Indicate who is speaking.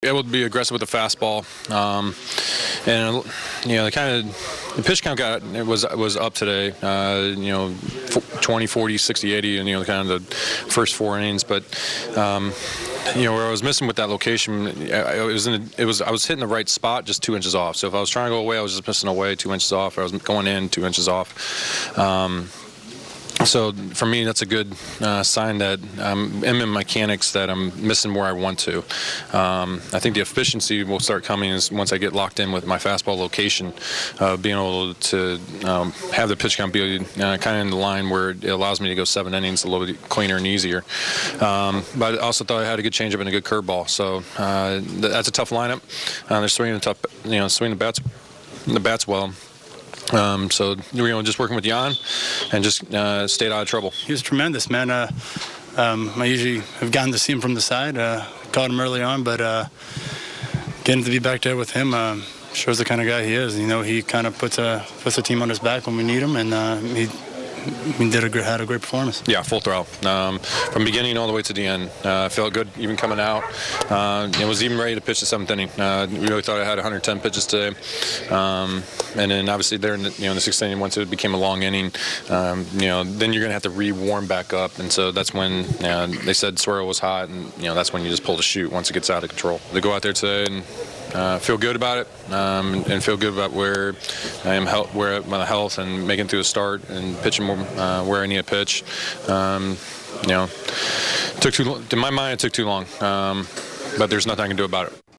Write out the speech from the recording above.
Speaker 1: able to be aggressive with the fastball, and the pitch count was up today. 20, 40, 60, 80, and kind of the first 4 innings, but. Where I was missing with that location, I was hitting the right spot, just 2 inches off. So if I was trying to go away, I was just missing away 2 inches off. Or I was going in 2 inches off. So for me, that's a good sign that I'm in mechanics that I'm missing where I want to. I think the efficiency will start coming once I get locked in with my fastball location, being able to have the pitch count be kind of in the line where it allows me to go 7 innings a little bit cleaner and easier. But I also thought I had a good changeup and a good curveball. So that's a tough lineup. They're swinging swinging the bats well. So just working with Yan and just stayed out of trouble.
Speaker 2: He was tremendous, man. I usually have gotten to see him from the side. Caught him early on, but getting to be back there with him shows the kind of guy he is. He kind of puts the team on his back when we need him, and he had a great performance.
Speaker 1: Yeah, full throttle. From beginning all the way to the end. Felt good even coming out. Was even ready to pitch the 7th inning. We really thought I had 110 pitches today. And then obviously there in the 6th inning, once it became a long inning, then you're going to have to re-warm back up. And so that's when they said swirl was hot, and that's when you just pull the chute once it gets out of control. They go out there today and feel good about it, and feel good about where I am, where my health, and making through the start and pitching more where I need a pitch. Took too long. In my mind, it took too long, but there's nothing I can do about it.